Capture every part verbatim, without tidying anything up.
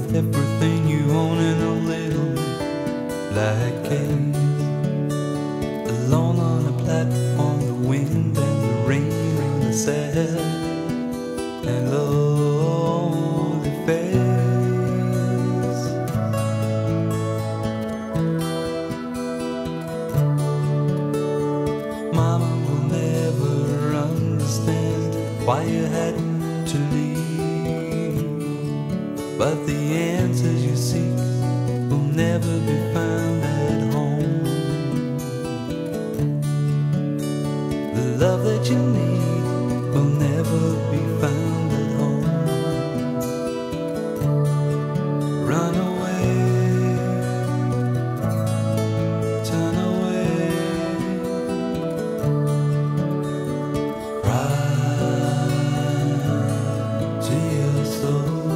with everything you own in a little black case. Alone on a platform, the wind and the rain and the sad and lonely face. Mama will never understand why you had to leave, but the answers you seek will never be found at home. The love that you need will never be found at home. Run away, turn away, cry to your soul,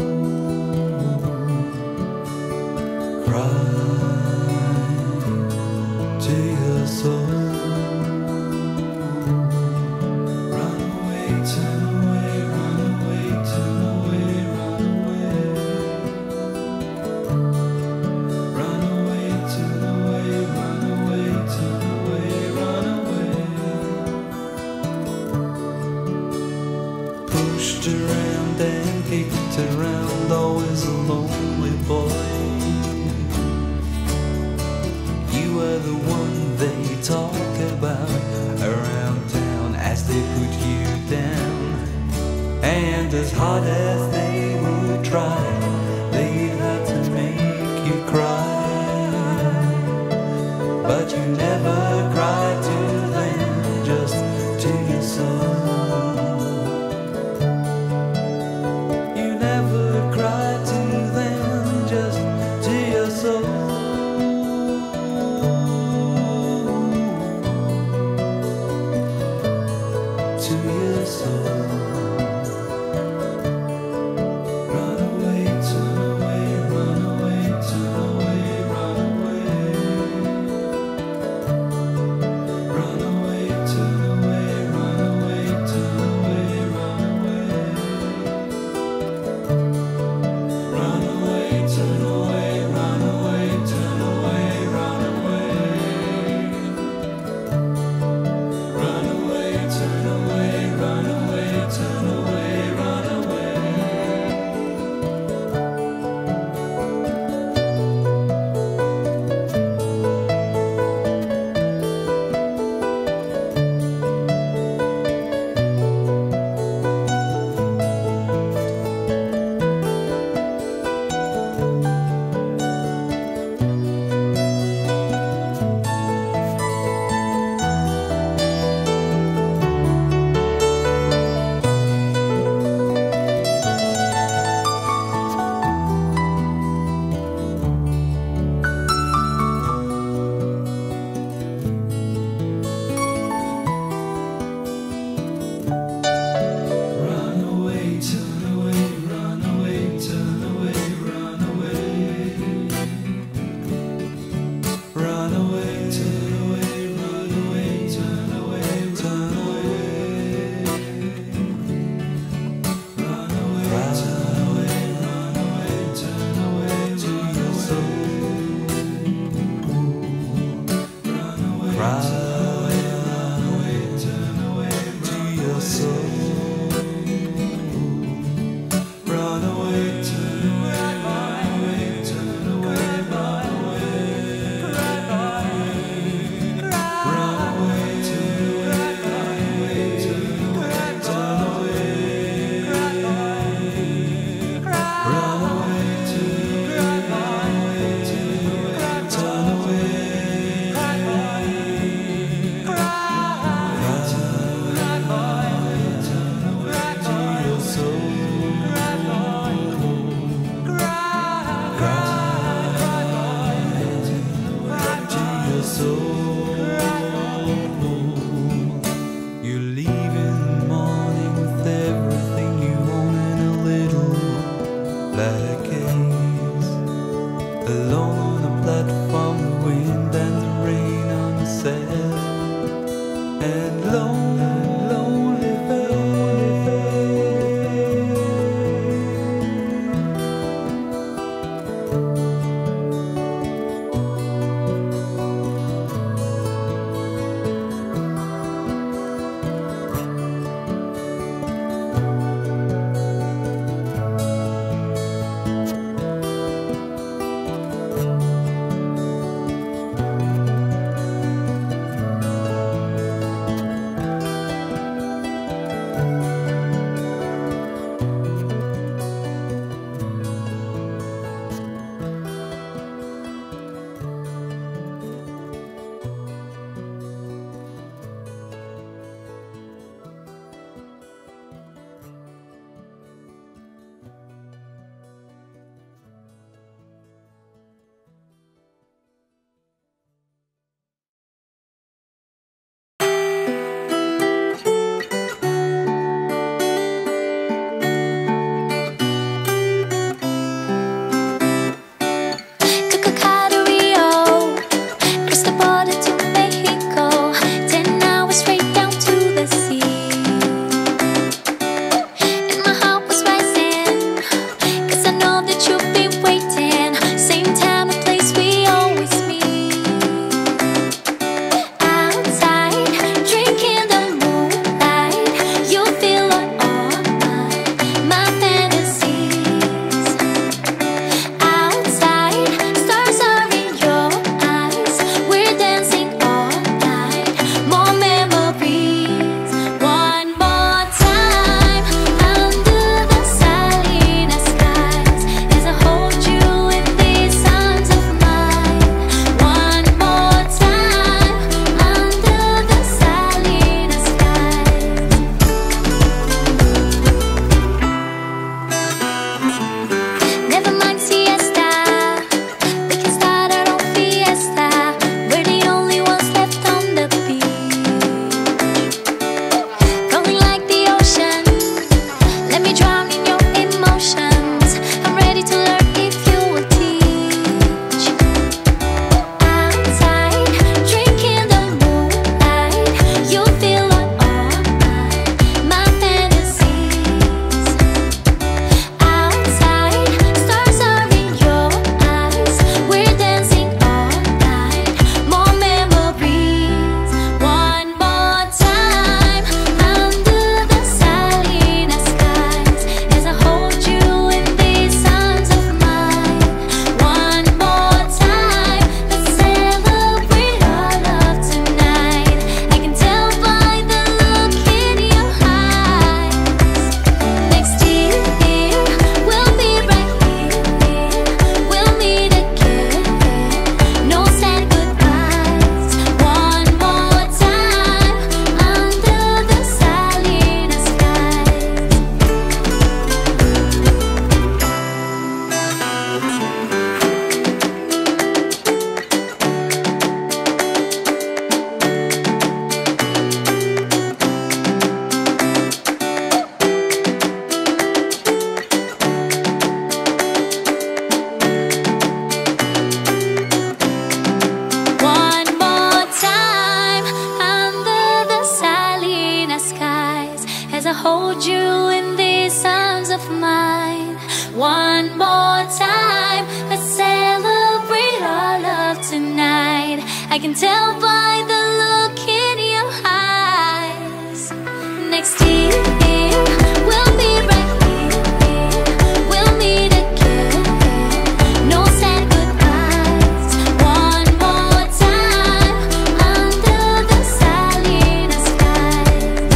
cry to your soul. Run away, turn away, run away, turn away, run away. Run away, turn away, run away, turn away, run away. Pushed around and kicked around, always a lonely boy. You were the one they talk about around town as they put you down. And as hard as they would try, they'd have to make you cry. But you never cried to them, just to your soul. You never cried to them, just to your soul. To your soul. Run away, turn away, run away, turn away, run away. Run away, turn away, run away, turn away, run away. Run away, turn away, run away, turn away, run away. Run away, turn away, run away, turn away, run away. Run away, turn away, run away, turn away, run away. Run away, turn away, run away, turn away, turn away. Run away, turn away, run away, turn away, to your soul. Run away, turn away, turn away, to your soul. Run away, turn away, run away, turn away, run away. Run away, turn away, run away, turn away, turn away. Run away, turn away, turn away, turn away. You leave in the morning with everything you own in a little black case. Alone on a platform, the wind and the rain on the sand. And lonely, lonely face. hold you in these arms of mine. One more time, let's celebrate our love tonight. I can tell by the look in your eyes. Next year, we'll be right here. We'll meet again. No sad goodbyes. One more time, under the silent skies.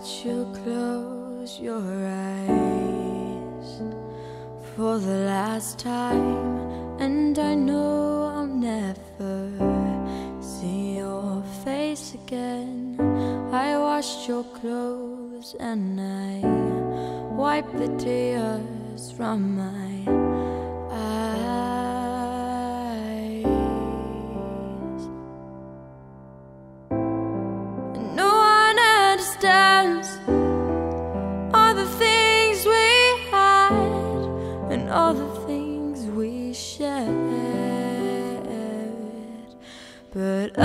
watch you close your eyes for the last time, and I know I'll never see your face again. I washed your clothes and I wiped the tears from my eyes. And no one understands all the things we had and all the things we shared, but I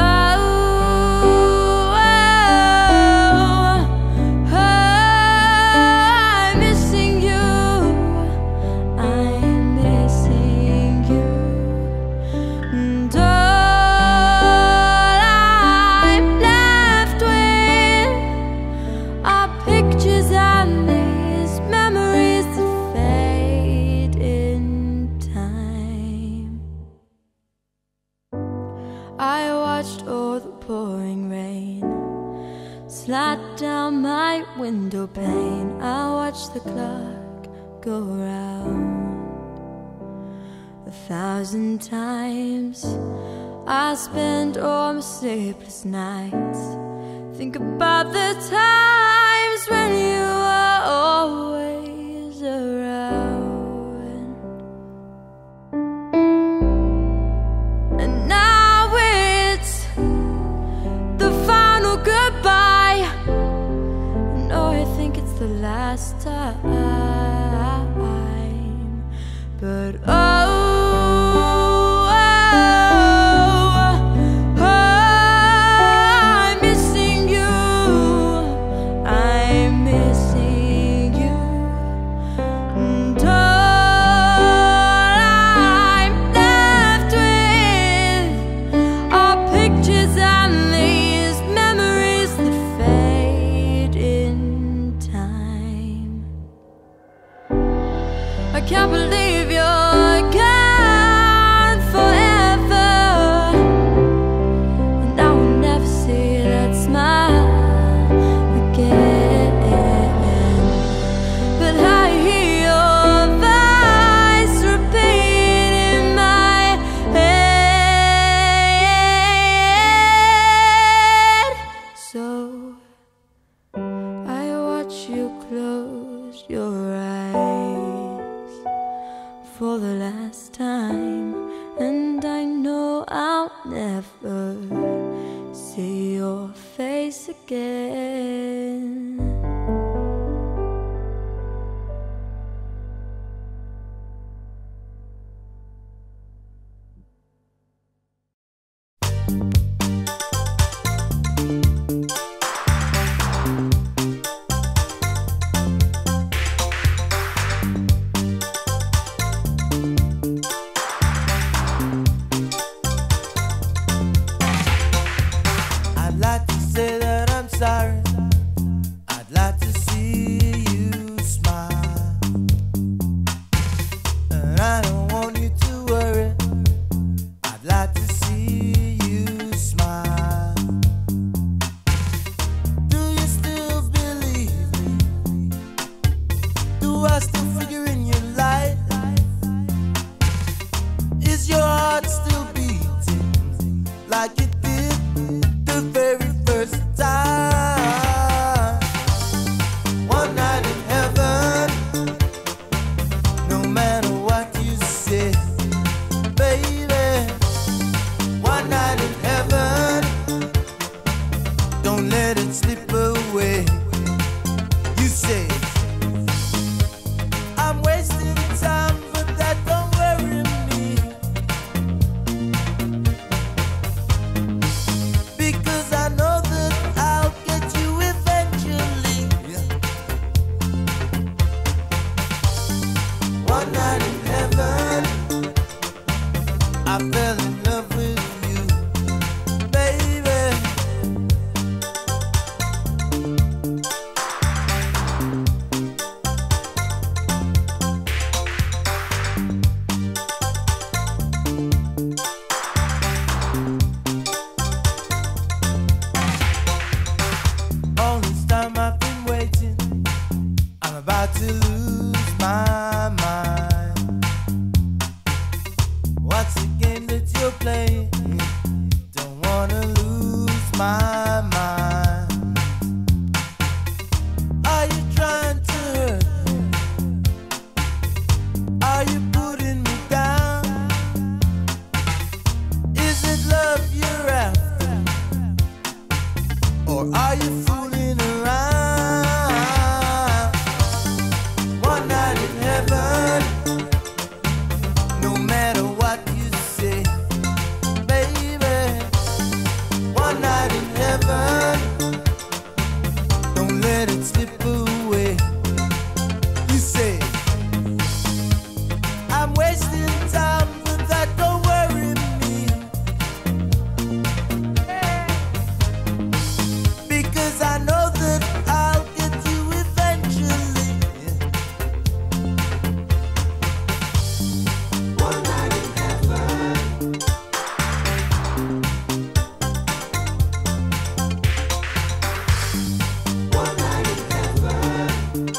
I watched all the pouring rain slide down my window pane. I watched the clock go round a thousand times. I spent all my sleepless nights think about the times when you were always around. And now goodbye. No, I think it's the last time, but oh, oh, oh, I'm missing you. I'm missing you. And all I'm left with are pictures and these memories that fade in time. I can't believe you're gone forever, and I will never see that smile again. But I hear your voice repeat in my head. So I watch you close your eyes for the last time, and I know I'll never see your face again. I'd like to say that I'm sorry. I'd like to see you smile, and I don't want you to worry. I'd like to see you smile. Do you still believe me? Do I still figure in your life? Is your heart still beating like it did the very first time? One night in heaven, no matter what you say, baby. One night in heaven, don't let it slip away. You say start to lose my mind. What's the game that you're playing? Don't wanna lose my mind. Are you trying to hurt me? Are you putting me down? Is it love you're after? Or are you fooling around? One night in heaven, no matter what you say, baby. One night in heaven, don't let it slip away. You say, I'm wasting time, but that don't worry me, because I know that I'll get you eventually. One night in heaven. One night in heaven.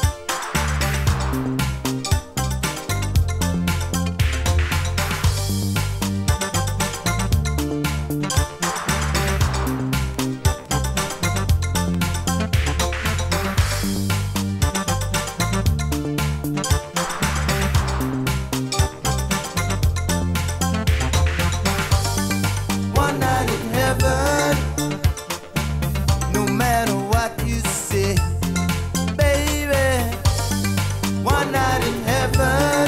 One night in heaven, no matter what you say, baby. One night in heaven,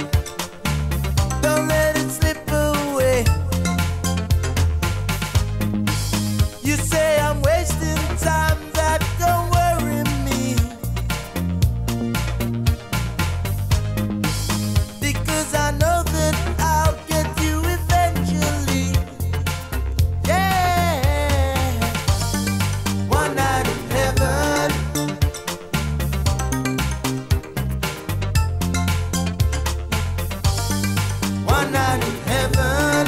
don't let it slip away. You say I'm wasting time, that don't worry me, because I know that I'll get you eventually. Yeah, one night in heaven. One night in heaven,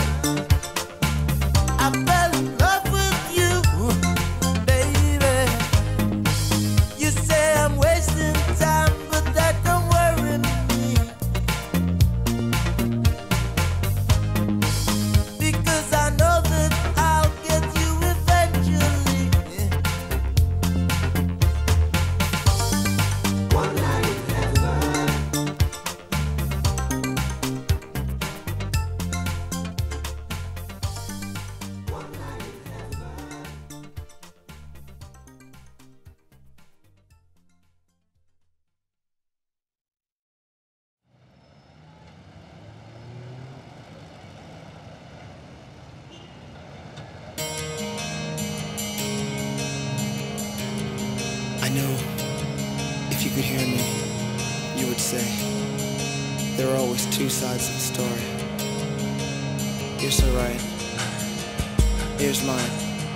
I fell in love with you, baby. You say I'm wasting time, but that don't worry me, because I know that I'll get you eventually. One night in heaven. One night in heaven. I know if you could hear me, you would say there are always two sides of the story. You're so right. Here's mine.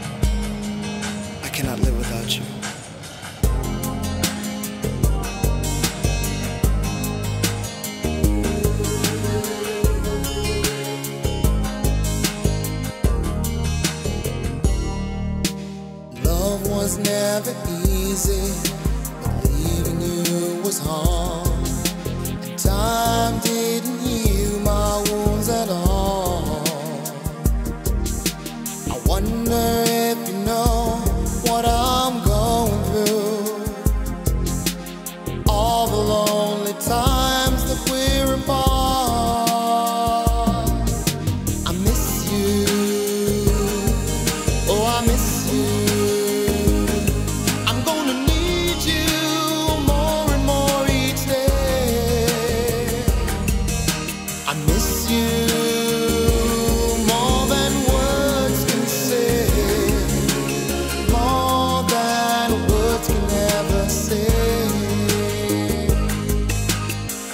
I cannot live without you. Love was never easy, but leaving you was hard. And time didn't heal my wounds at all. I wonder if you know what I'm going through. All the lonely times that we're apart. I miss you. Oh, I miss you. I'm gonna need you more and more each day. I miss you more than words can say, more than words can ever say.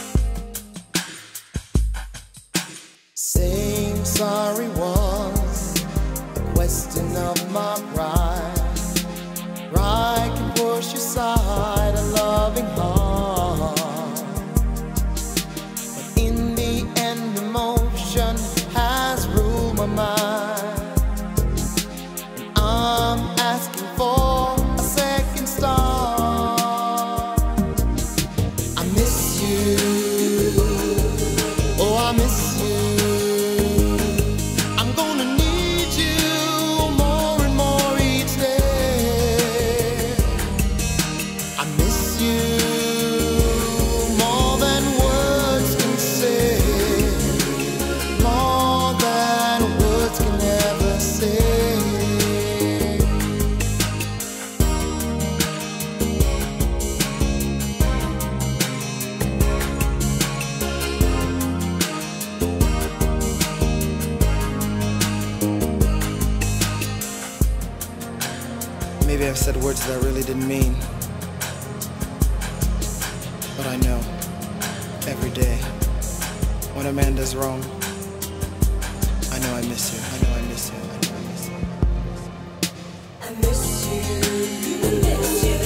said words that I really didn't mean. But I know, every day, when a man does wrong, I know I miss you, I know I miss you, I know I miss you. I miss you, I miss you.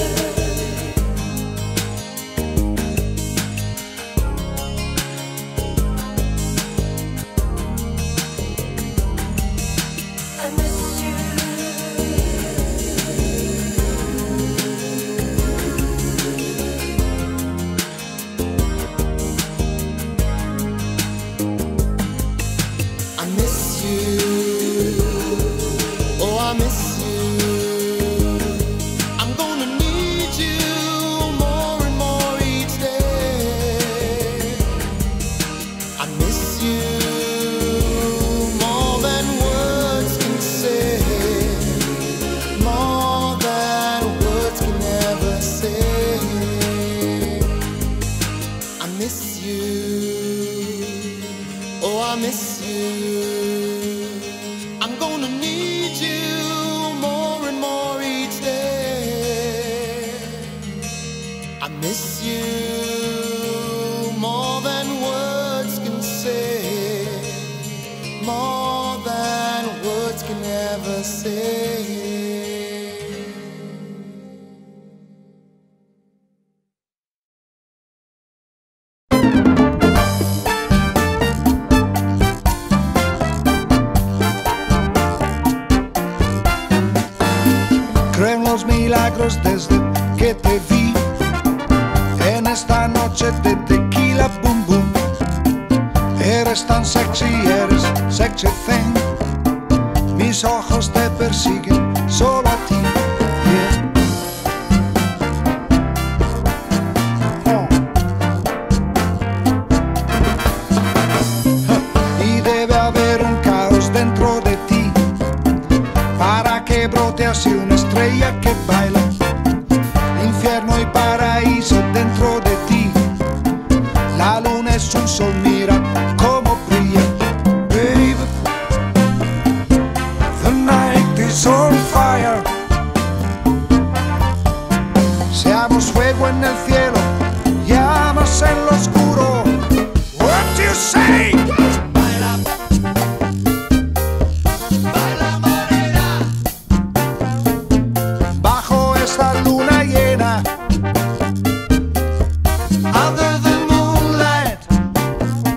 Desde que te vi en esta noche de tequila, boom boom. Eres tan sexy, eres sexy thing. Mis ojos te persiguen solo a ti. Yeah. Oh. Huh. Y debe haber un caos dentro de ti para que brote así una estrella que baila. Infierno y paraíso dentro de ti. La luna es un sol, mira cómo brilla. Baby, the night is on fire. Seamos fuego en el cielo, llamas en lo oscuro. What do you say? Baila, baila morena. Bajo esta luna llena, under the moonlight,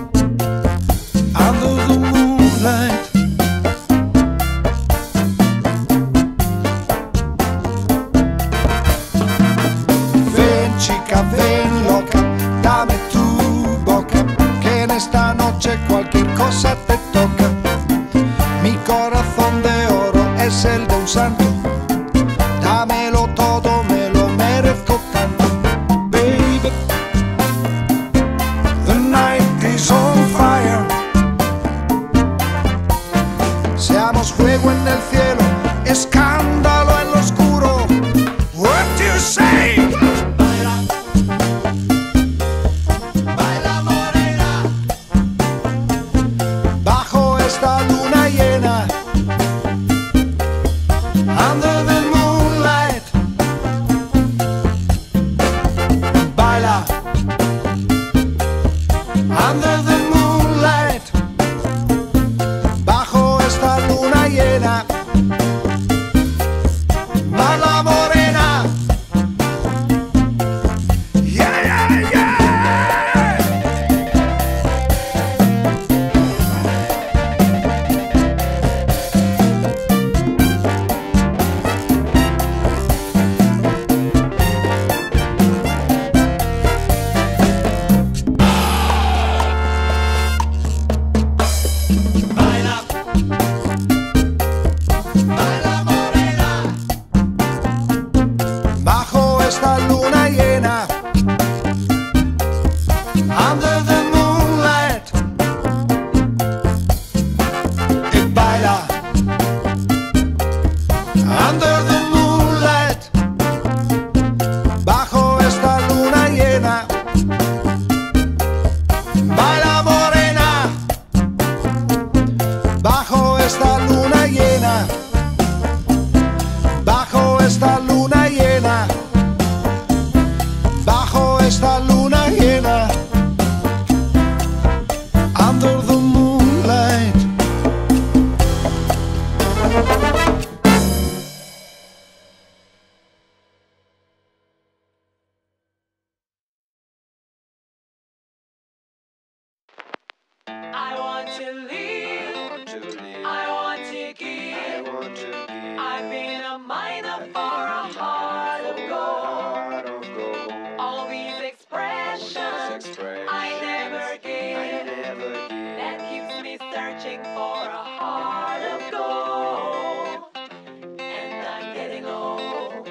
I want to leave. I want to leave. I want to give. I want to give. I've been a miner for a heart of gold. Heart of gold. All these expressions Expressions I never I give. never give. That keeps me searching for a heart of gold. And I'm getting old.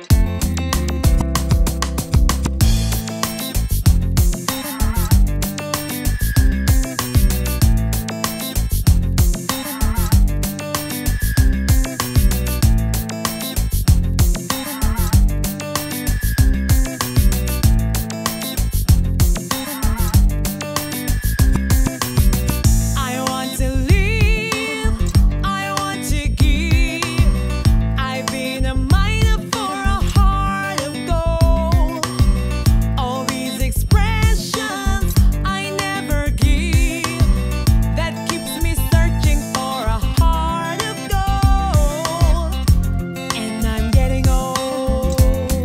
I want to leave. I want to give. I've been a miner for a heart of gold. All these expressions I never give. That keeps me searching for a heart of gold. And I'm getting old.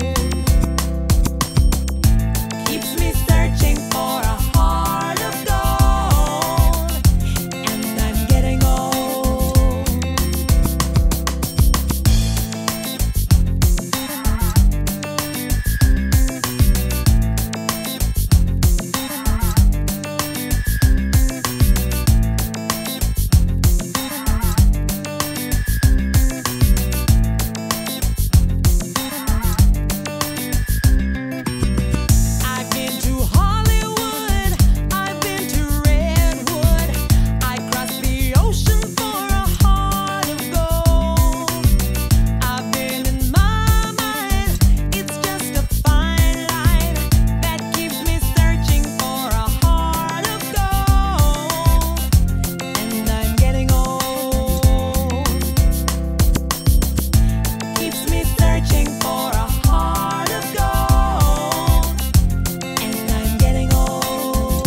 Keeps me searching for a heart of gold. And I'm getting old. I've been to Hollywood, I've been to Redwood. I crossed the ocean for a heart of gold. I've been in my mind, it's just a fine line that keeps me searching for a heart of gold. And I'm getting old. Keeps me searching for a heart of gold. And I'm getting old.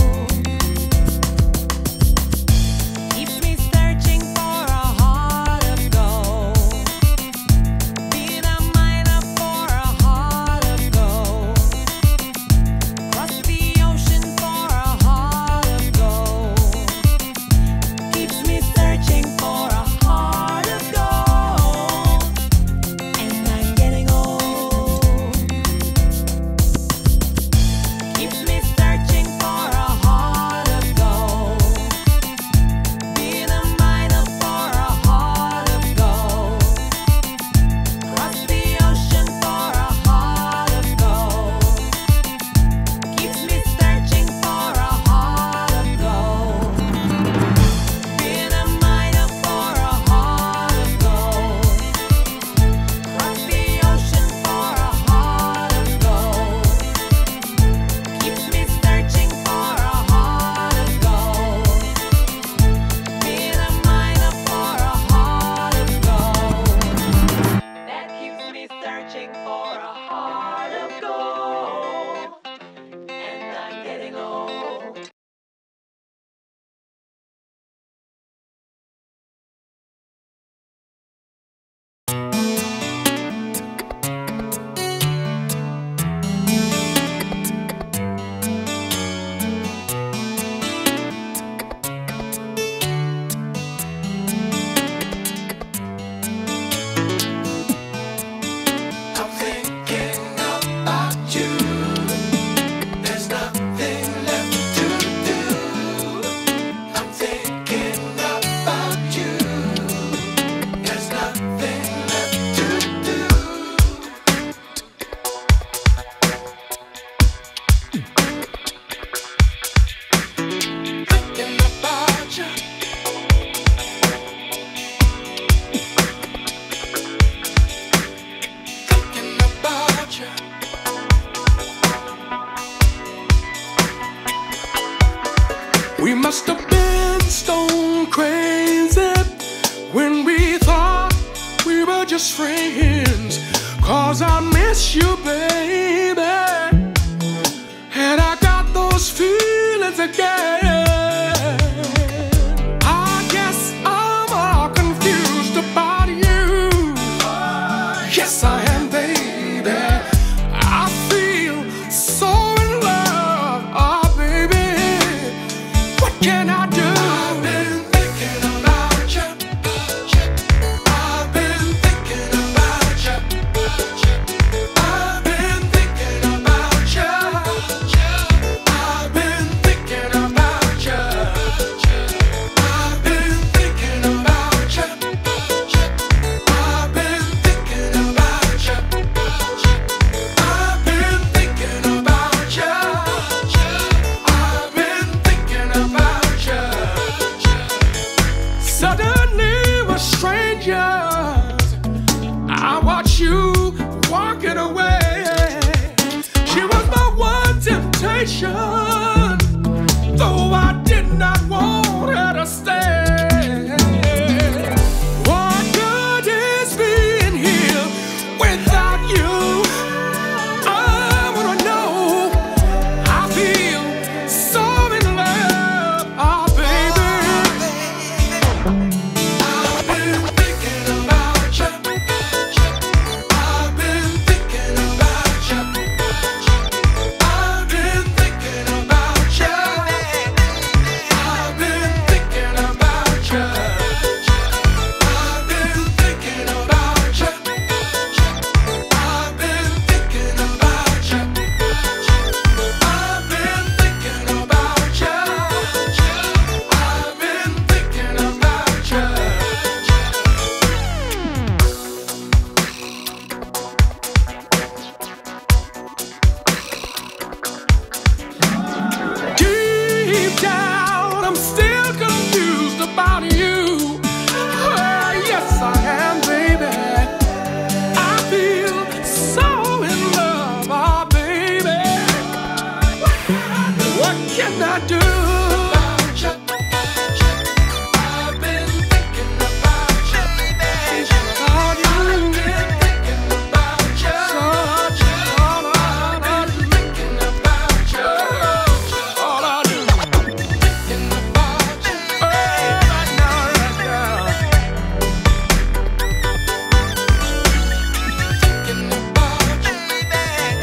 Keeps me searching for a heart of gold. Being a miner for a heart of gold. Cross the ocean for a heart of gold. Keeps me searching for a heart of gold. And I'm getting old. Keeps me searching for a heart of gold. Being a miner for a heart of gold. Cross the ocean for a heart of gold. Keeps me searching for a heart of gold. Being a miner for a heart of gold. Cross the ocean for a heart of gold. Keeps me searching for a heart of gold. Being a miner for a heart of gold. That keeps me searching for a heart of gold. And I'm getting old. I'm thinking about you. There's nothing left to do. I'm thinking about you. There's nothing left to do. Thinking about you. Thinking about you. We must have been stone crazy when we thought we were just friends. 'Cause I miss you, baby. And I got those feelings again. I guess I'm all confused about you. Yes, I am, baby. I feel so in love, oh baby. What can I do? desperation, though I did not want her to stay. What good is being here without you? I wanna know. I feel so in love, oh baby. I've been thinking about you. I've been thinking about you. I've been thinking about you. I've been thinking about you. I've been thinking about you. I've been thinking about you. I've been thinking about you. I've been thinking about you. Deep down, I'm still confused about you. Oh, yes, I am, baby. I feel so in love, oh, baby. What can I do? I've been thinking about you, baby. I've been thinking about you. I've been thinking about you. All I do is thinking about you. Oh, right now, right now. Thinking about you, baby.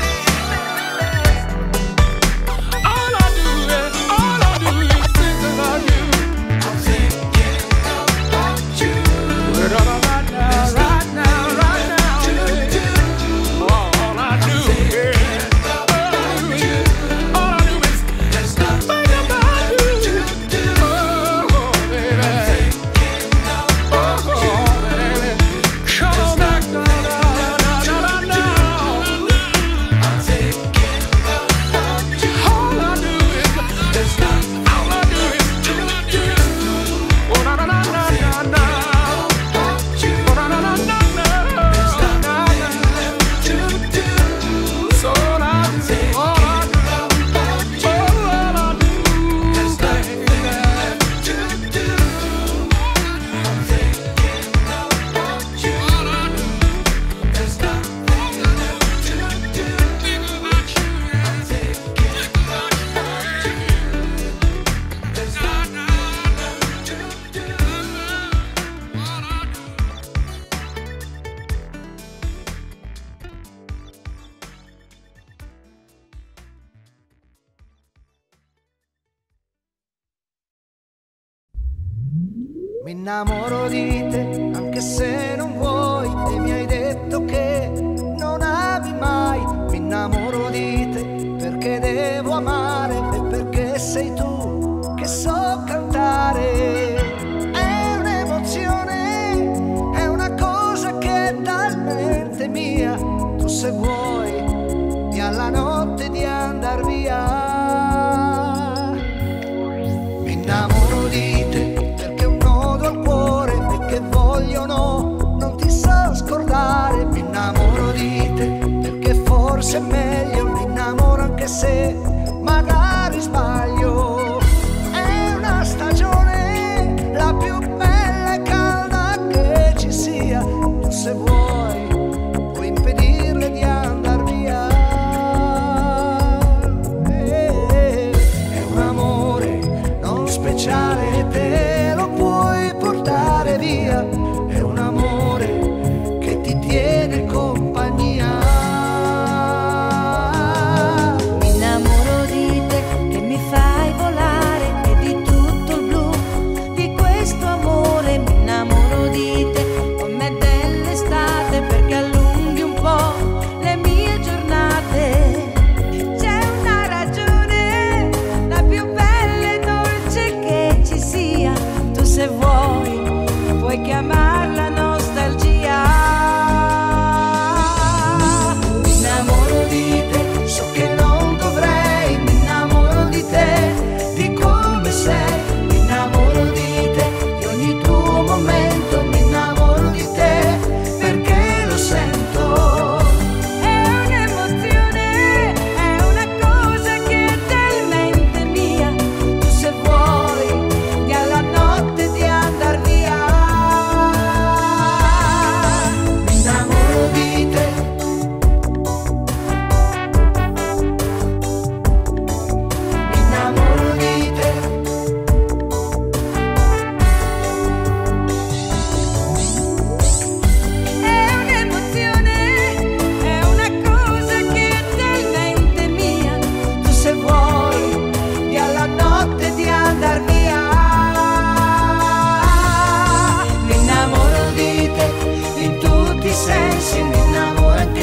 All I do is, all I do is think about you. I'm thinking about you. Right now, right now, right now. All I do is, all I do is, all I do is think about you. Oh, baby. Oh, baby. Come on back now, now, now, now, now. I'm thinking about you. All I do is, all I do is do you. Oh, na, na, na, na, na, na. Oh, na, na, na, na, na, na, na. So all I do, all I do, all I do, Mi innamoro di te anche se non vuoi e mi hai detto che non ami mai. Mi innamoro di te perché devo amare e perché sei tu che so cantare. È un'emozione, è una cosa che è talmente mia. Tu se vuoi di alla notte di andar via. Mi innamoro di te perché un nodo al cuore e che voglio no, non ti so scordare. Mi innamoro di te perché forse è meglio, mi innamoro anche se magari sbaglio. È una stagione la più bella e calda che ci sia. Tu se vuoi puoi impedirle di andar via. Eh, È un amore non speciale, te lo puoi portare via. È un amore che ti tiene compagnia. Mi innamoro di te che mi fa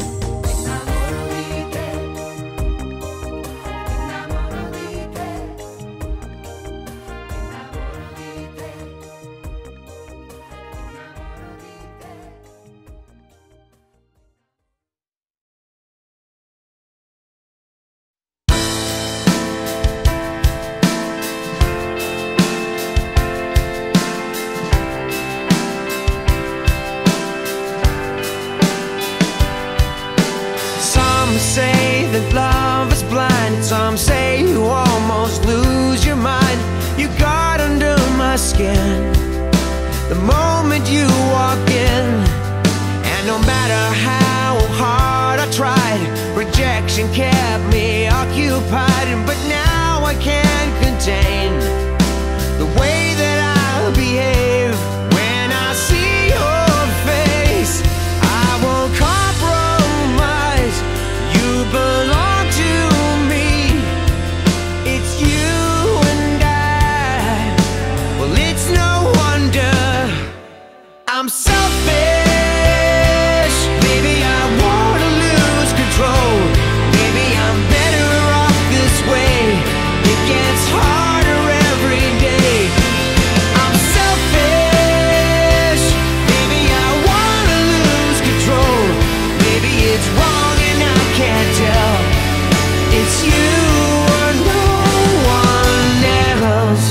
Say that love is blind. Some say you almost lose your mind. You got under my skin the moment you walk in, and no matter how hard I tried, rejection kept me occupied. But now I can't contain the way that I behave when I see your face. I won't compromise. You belong to me. It's you and I. Well, it's no wonder I'm selfish. Maybe I wanna lose control. Maybe I'm better off this way. It gets harder every day. I'm selfish. Maybe I wanna lose control. Maybe it's wrong and I can't tell. It's you or no one else.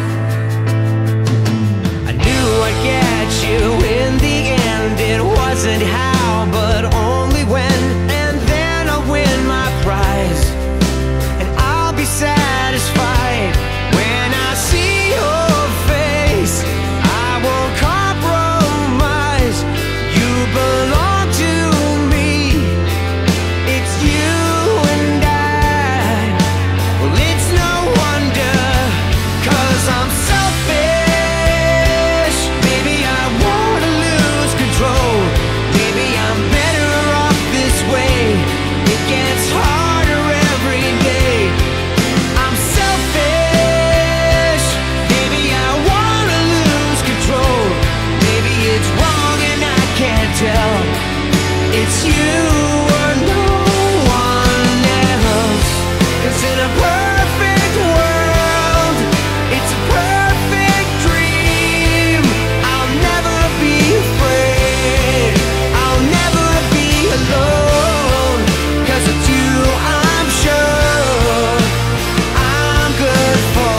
I knew I'd get you in the end. It wasn't how, but only when. And then I'll win my prize, and I'll be satisfied when I see your face. I won't compromise. You belong to me. It's you and I. Well, it's no wonder, 'cause I'm selfish. Maybe I wanna lose control. Maybe I'm better off this way. It gets harder every day. I'm selfish. Maybe I wanna lose control. Maybe it's wrong and I can't tell. It's you or no one else. 'Cause in a perfect world, it's a perfect dream. I'll never be afraid. I'll never be alone. 'Cause it's you I'm sure I'm good for.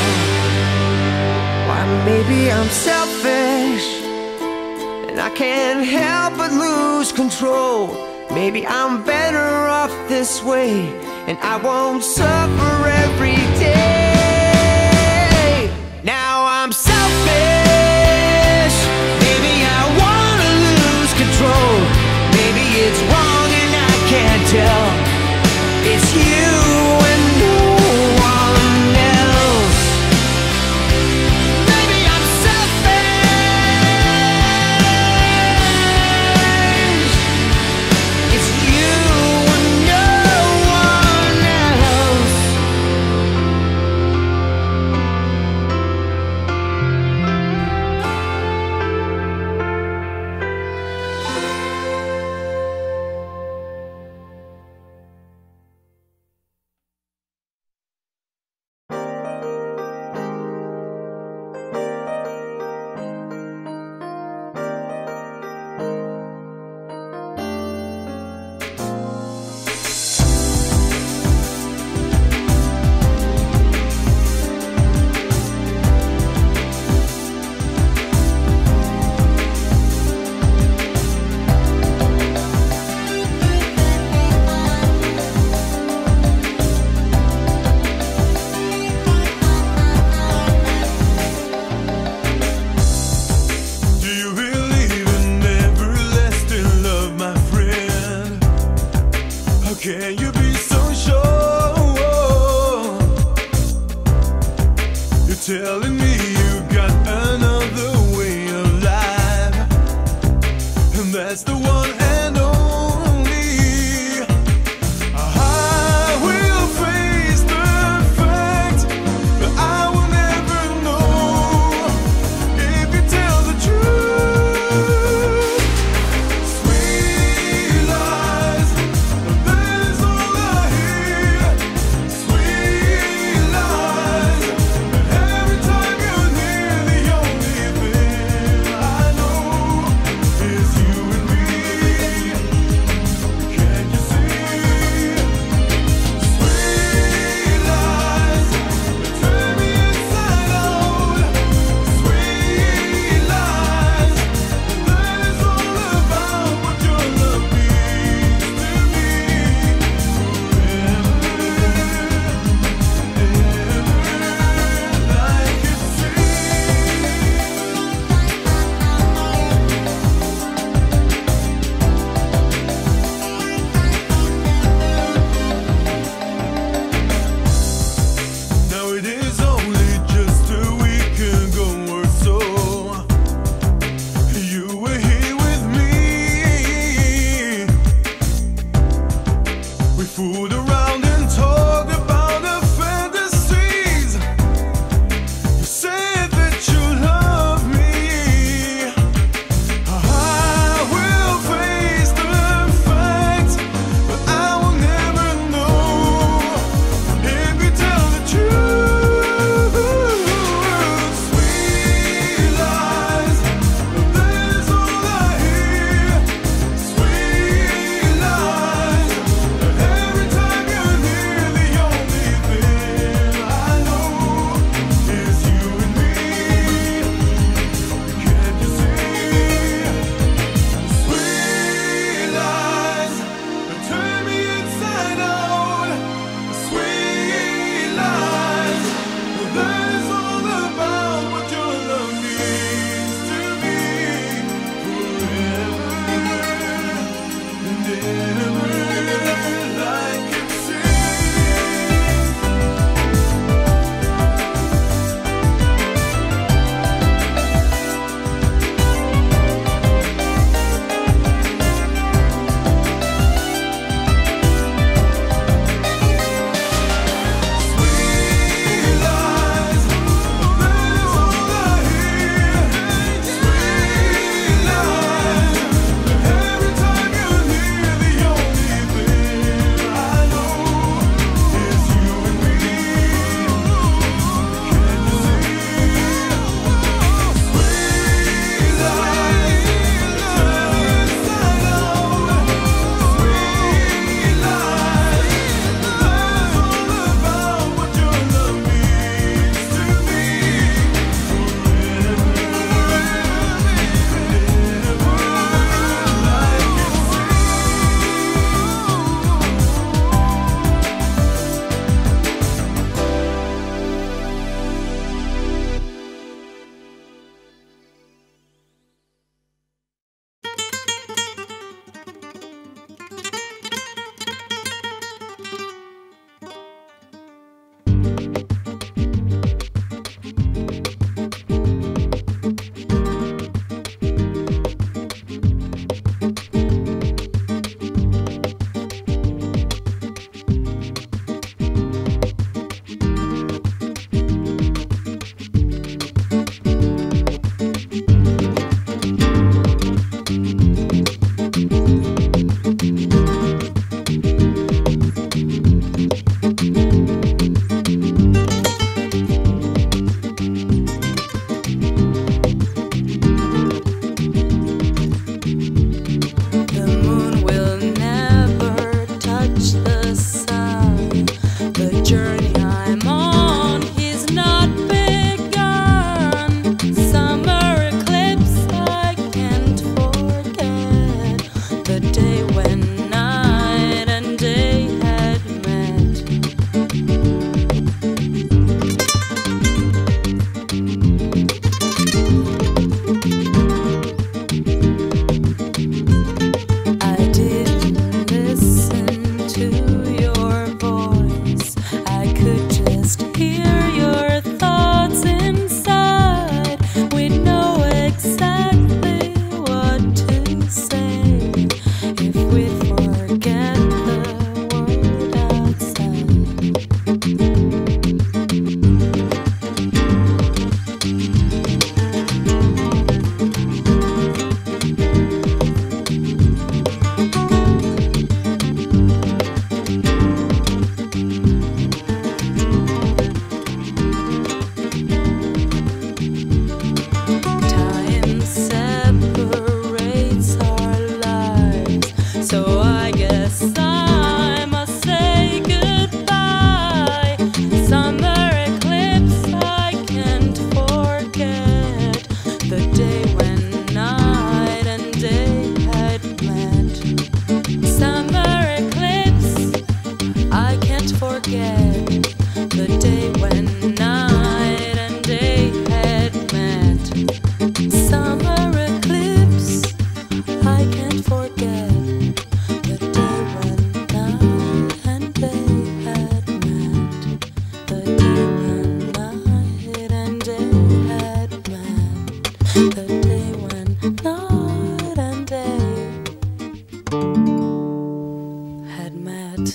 Why, maybe I'm selfish, and I can't help but lose control. Maybe I'm better off this way, and I won't suffer every day. Now I'm selfish. Maybe I wanna lose control. Maybe it's wrong and I can't tell. It's you and no one else. Maybe I'm selfish. It's you and no one else. the day when night and day had met.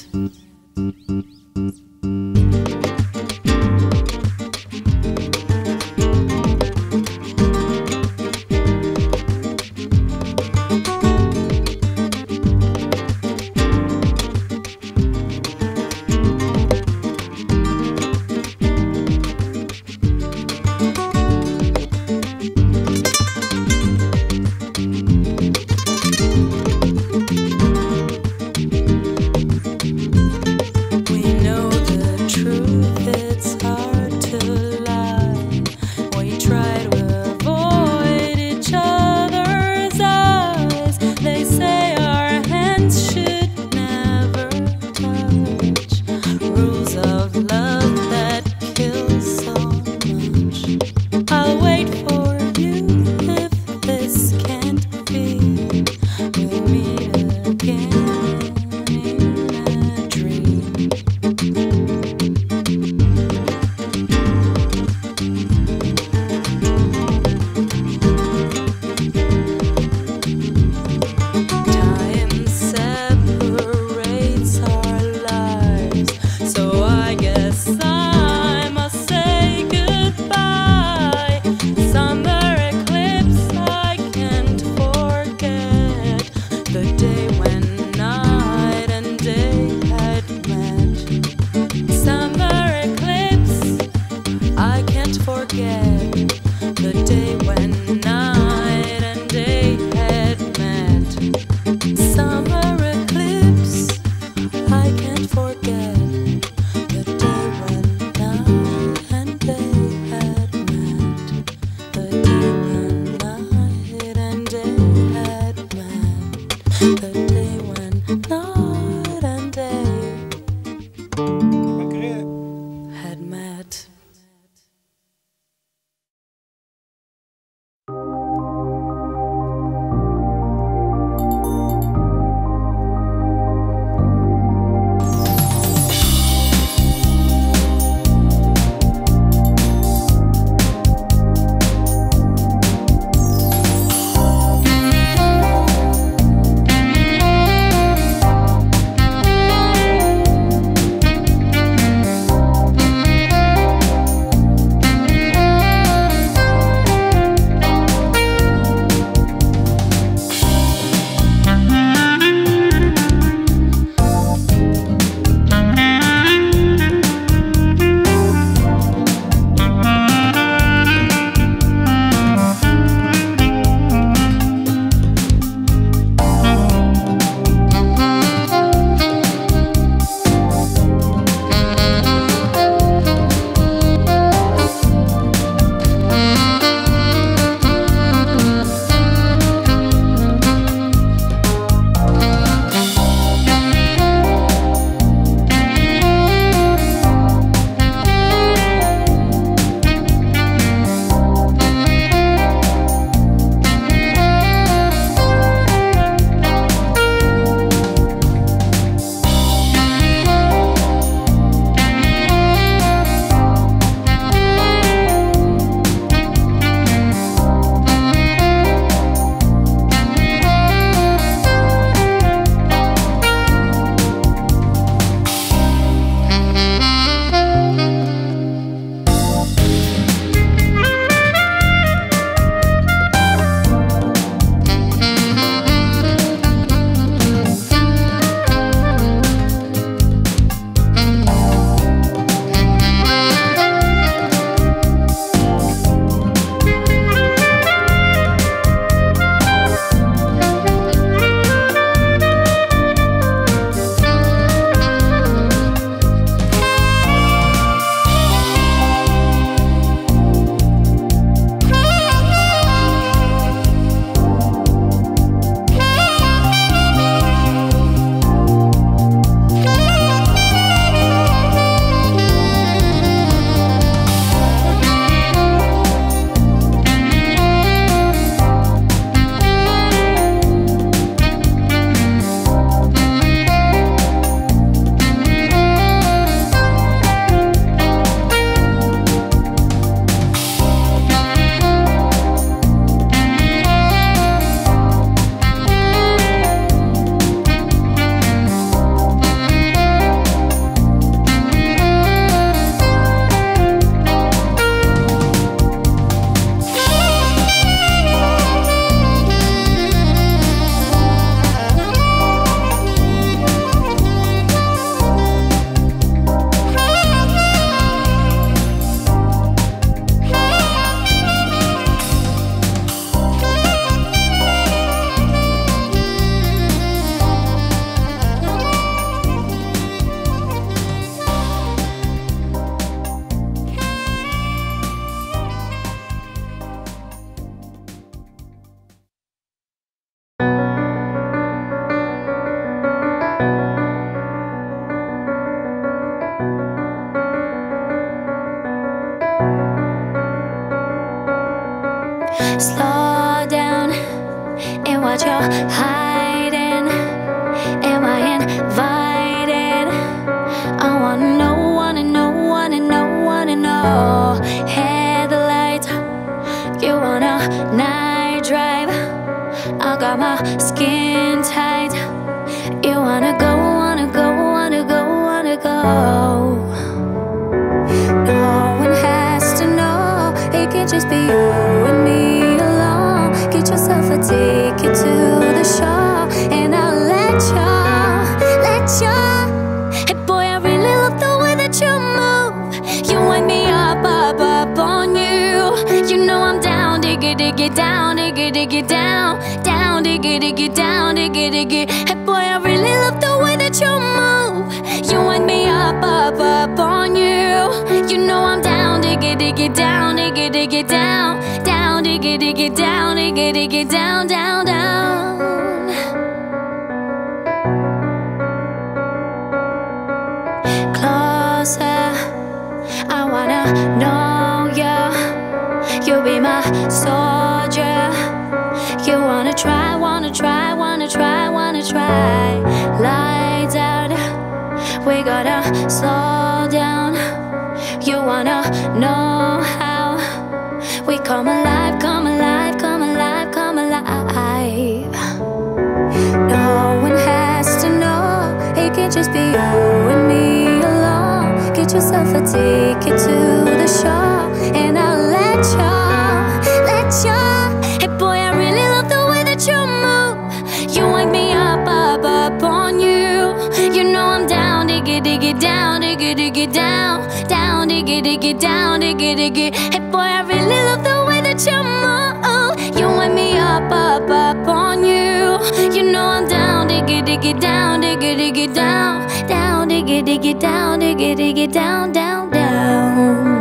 Slow down and what you're hiding. Am I invited? I wanna know, wanna know, wanna know, wanna know. Headlight, you want a night drive? I got my skin tight. You wanna go, wanna go, wanna go, wanna go. No one has to know. It can just be you and me alone. Get yourself a ticket to the show, and I'll let you, let you. Hey boy, I really love the way that you move. You wind me up, up, up on you. You know I'm down, dig it, dig it down, dig it, dig it down, down, dig it, dig it down, dig it, dig it. Hey boy, I really love the way that you move. You wind me up, up, up on you. You know I'm down, dig it, dig it down, dig it, dig it down, down, dig it, dig it down, dig it, dig it down, down, down. Closer, I wanna know ya. You be my soldier. You wanna try, wanna try, wanna try, wanna try. Lights out, we gotta slow down. You wanna know how we come alive, come alive, come alive, come alive. No one has to know. It can just be you and me alone. Get yourself a ticket to the show, and I'll let you, let you. Hey boy, I really love the way that you move. You wind me up, up, up on you. You know I'm down, dig it, dig it down, dig it, dig it down, down, dig it, dig it down, dig it, dig it. Hey boy, I really love the way that you move. You wind me up, up, up on you. You know I'm down, dig it, dig it down, dig it, dig it down, down, dig it, dig it down, dig it, dig it down, down, down.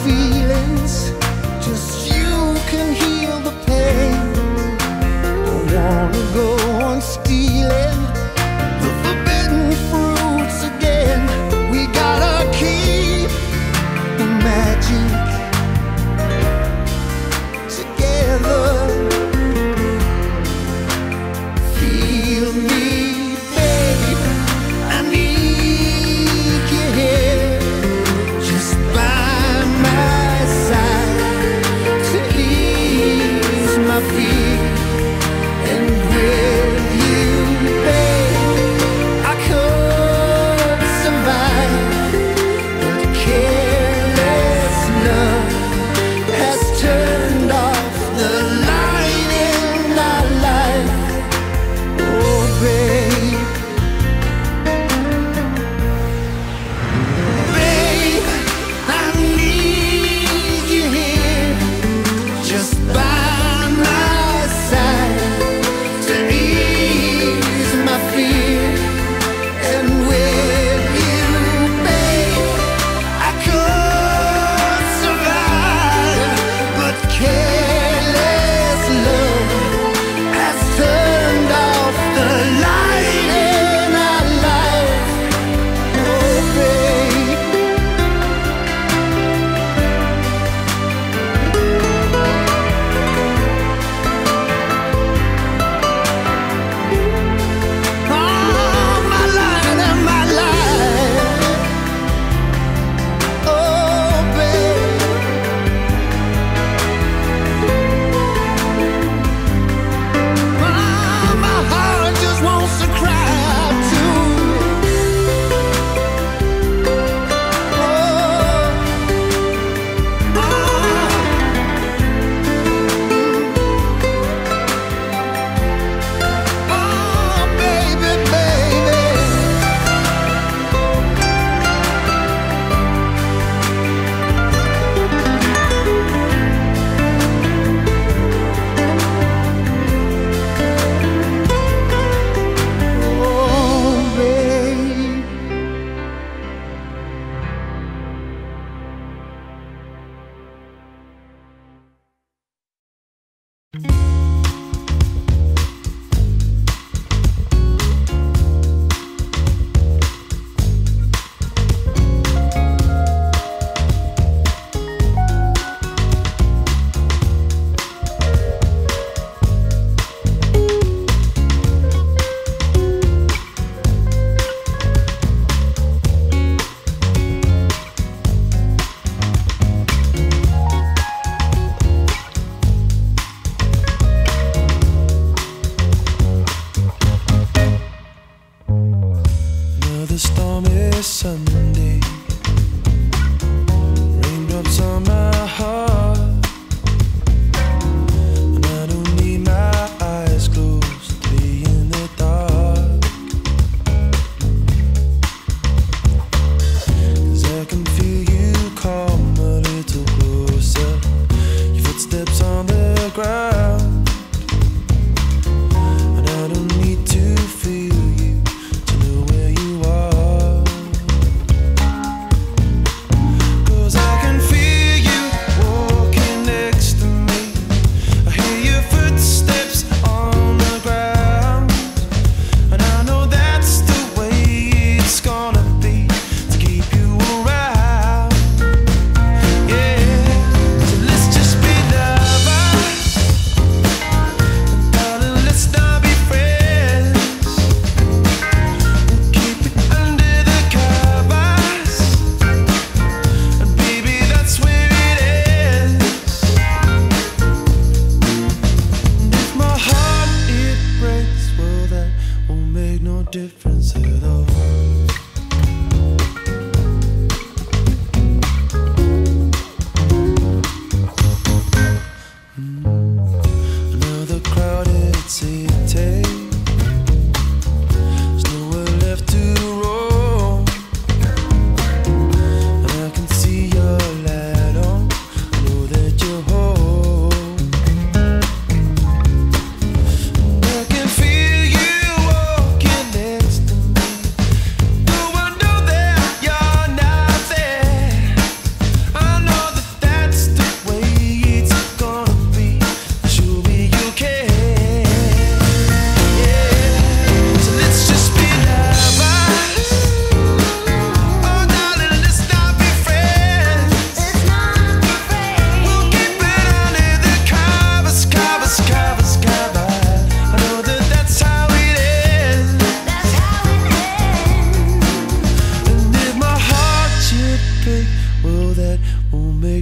feelings. Just you can heal the pain. Don't wanna go on stealing the forbidden fruits again. We gotta keep the magic together. Feel me, babe, I need you here, just by my side to ease my fear and will.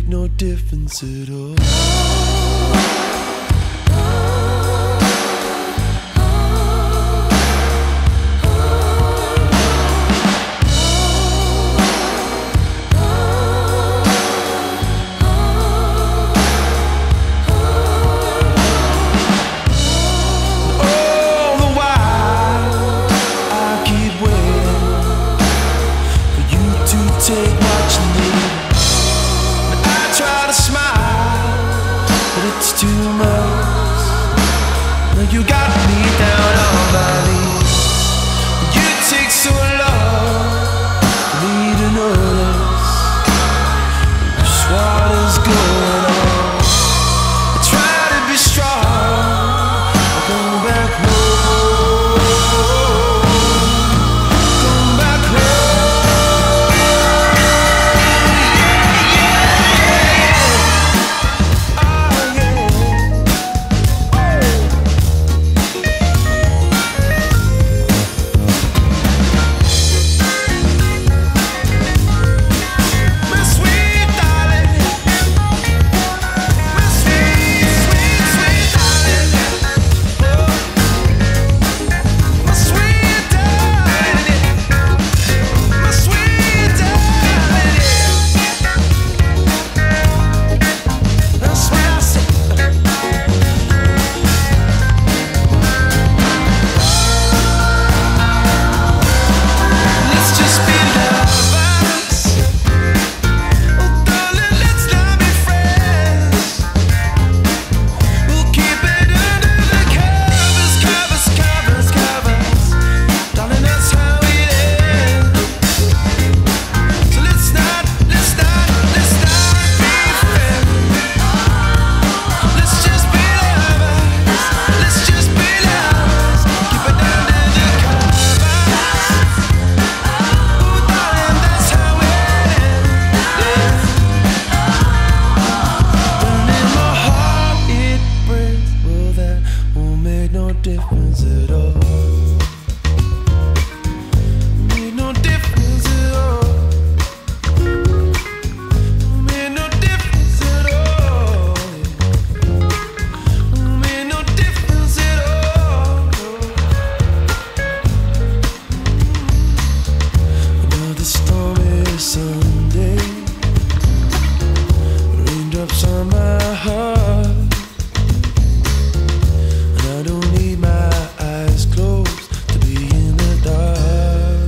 no difference at all. Take what you need. I try to smile, but it's too much. Now you got me down on my knees. You take so long for me to notice just what is going on. I try to be strong, I come back home. Come back home. Difference at all. Made no difference at all. Made no difference at all. Made no difference at all. Another stormy Sunday, raindrops on my heart. I don't need my eyes closed to be in the dark.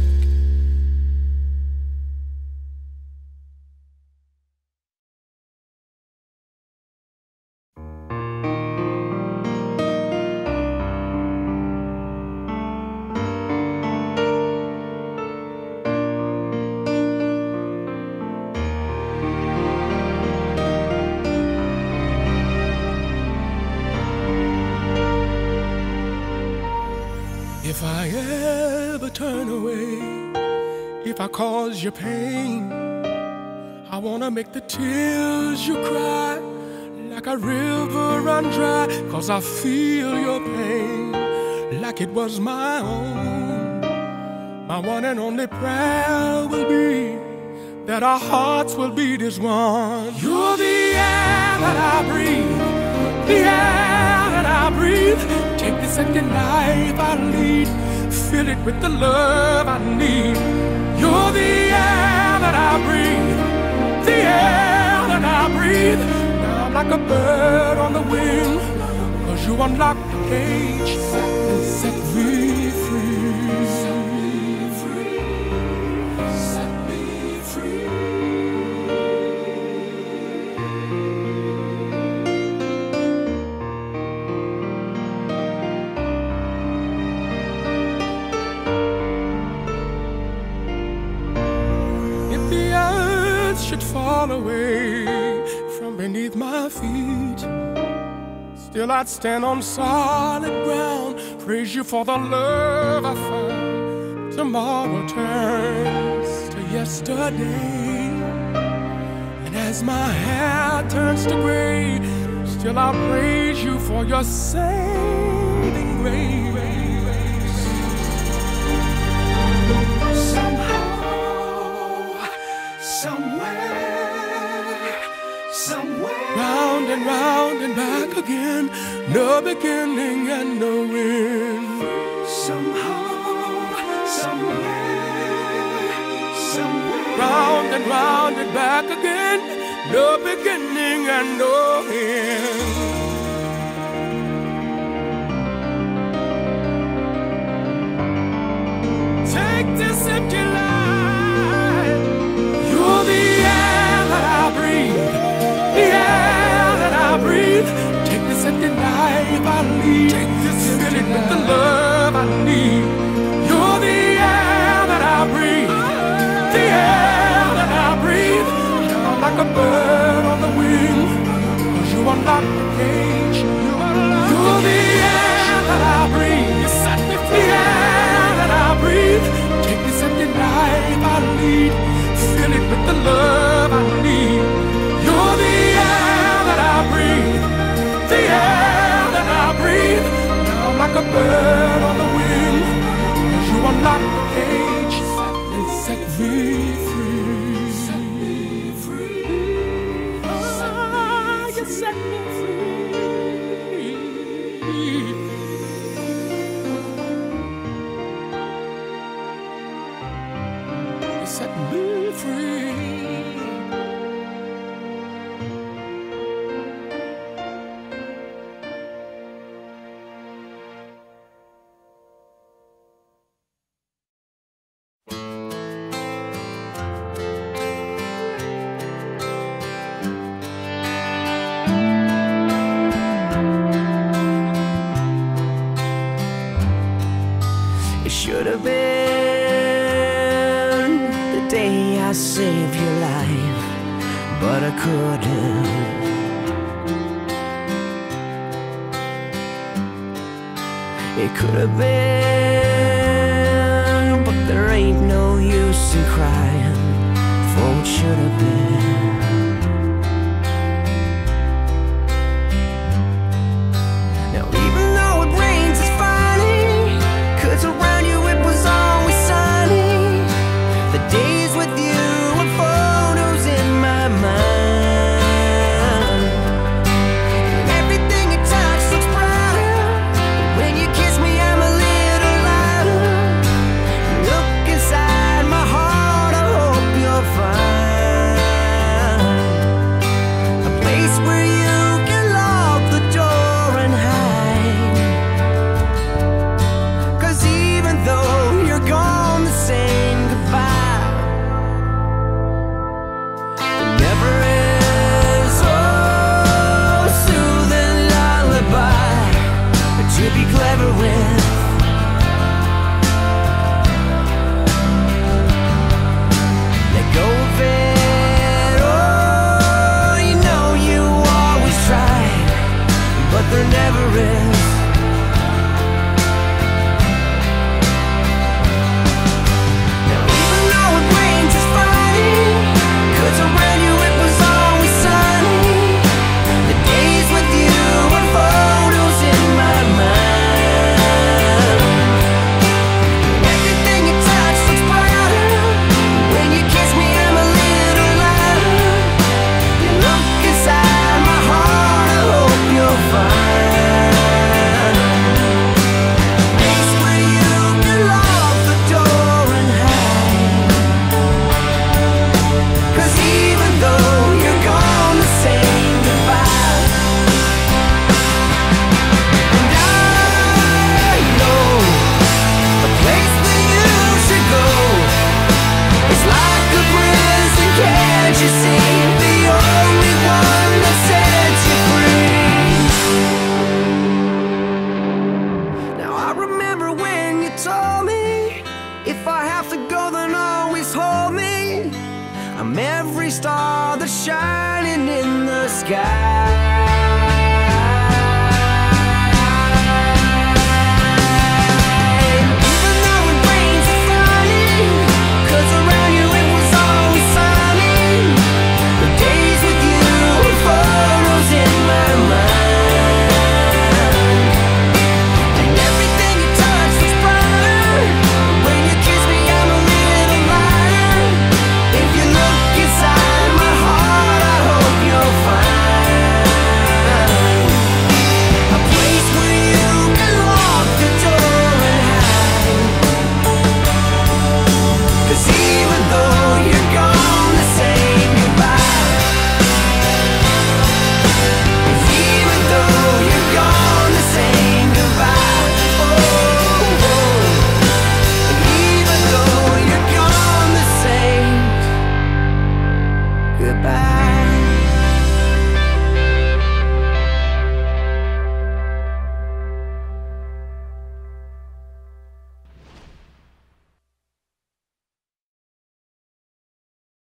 If I ever turn away, if I cause you pain, I wanna make the tears you cry like a river run dry, 'cause I feel your pain like it was my own. My one and only prayer will be that our hearts will beat as one. You're the air that I breathe, the air that I breathe. Take the second life I lead, fill it with the love I need. You're the air that I breathe, the air that I breathe. Now I'm like a bird on the wing, 'cause you unlock the cage and set me free. Should fall away from beneath my feet, still I'd stand on solid ground, praise you for the love I found. Tomorrow turns to yesterday, and as my hair turns to gray, still I'll praise you for your saving grace. Somehow, somewhere, somewhere. Round and round and back again, no beginning and no end. Somehow, somewhere, somewhere. Round and round and back again, no beginning and no end. Take this empty life. You're the air that I breathe, the air that I breathe. Take this empty life I lead. Take this fill it with the love I need. You're the air that I breathe, the air that I breathe. I'm like a bird on the wing, 'cause you unlock the cage. You're the air that I breathe, you set me free. The air that I breathe. Take this empty life I lead, fill it with the love I need. You're the air that I breathe, the air that I breathe. Now I'm like a bird on the wing, 'cause you unlock the cage and set me free. Set me free. Oh, you set me free. Set me free. It should have been the day I saved your life, but I couldn't. It could have been, but there ain't no use in crying for what should have been. Now even though it rains, it's funny, 'cause around you it was always sunny. The days with you are photos in my mind, and everything you touch looks brighter. When you kiss me, I'm a little lighter. Look inside my heart, I hope you'll find a place where you can lock the door and hide. 'Cause even though you're gone, the saying goodbye never is. Oh, soothing lullaby to be clever with. Let go of it. Oh, you know you always try, but there never is. Now even though it rains, it's funny, 'cause around you it was always sunny. The days with you are photos in my mind, and everything you touch looks brighter. When you kiss me, I'm a little lighter. You look inside my heart, I hope you'll find a place where you can lock the door and hide. 'Cause even though you're gone, the same goodbye. And I know a place where you should go. It's like a prison, can't you see? The only one that sets you free. Now I remember when you told me, if I have to go, then always hold me. I'm every star that's shining in the sky.